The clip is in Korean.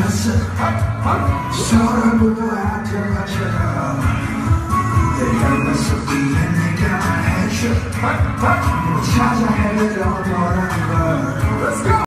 쳤어 서로부터 한테맞춰 내가 나서 내가 해줘 찾아 헤매려 너라는 걸